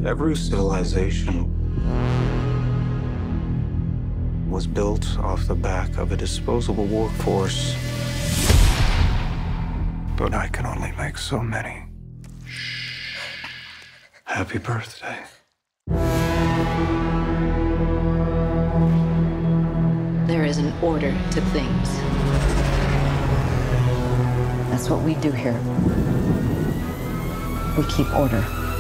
Every civilization was built off the back of a disposable workforce. But I can only make so many. Happy birthday. There is an order to things. That's what we do here. We keep order.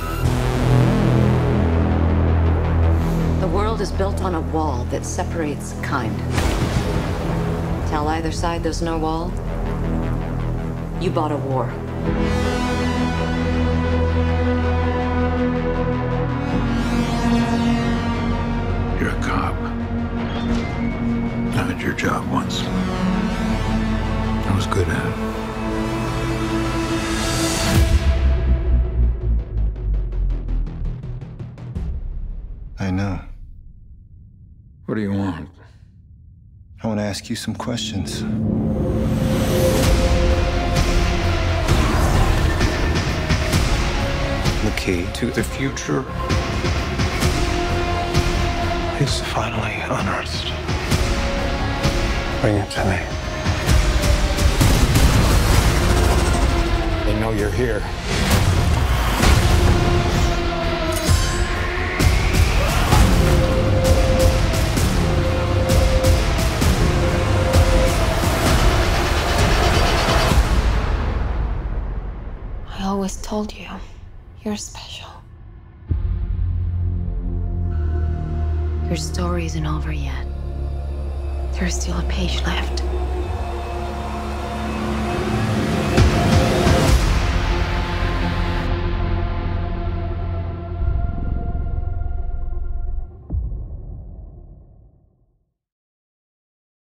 The world is built on a wall that separates kind. Tell either side there's no wall, you bought a war. You're a cop. I had your job once. I was good at it. I know. What do you want? I want to ask you some questions. The key to the future is finally unearthed. Bring it to me. They know you're here. I always told you, you're special. Your story isn't over yet. There's still a page left.